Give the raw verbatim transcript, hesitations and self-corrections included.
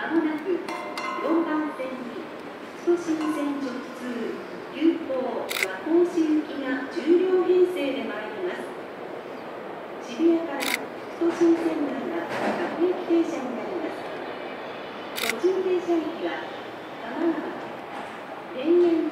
まもなくよんばん線に副新線直通急行和光市行きがじゅう両編成で参ります。渋谷から副新線内が各駅停車になります。途中停車駅は多摩川、田園